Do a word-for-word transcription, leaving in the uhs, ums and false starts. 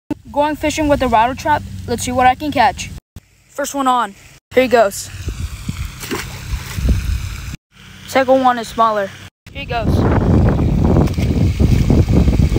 Going fishing with a rattle trap. Let's see what I can catch. First one on. Here he goes. Second one is smaller. Here he goes.